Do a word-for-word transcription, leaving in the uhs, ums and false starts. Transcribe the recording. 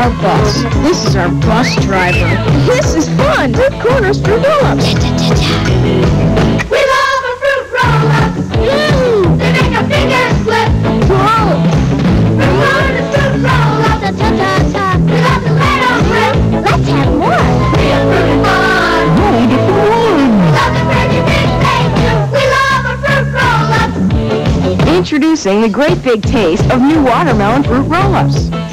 our bus. This is our bus driver. This is fun. Fruit corners, fruit roll-ups. We love our fruit roll-ups. Mmm. They make our fingers slip. Whoa. Fruit corners, fruit roll-ups. Ta ta ta ta. We love to let 'em rip. Let's have more. We are fruit and fun. Hold the fun. We love the pretty things they do. We love our fruit roll-ups. Introducing the great big taste of new watermelon fruit roll-ups.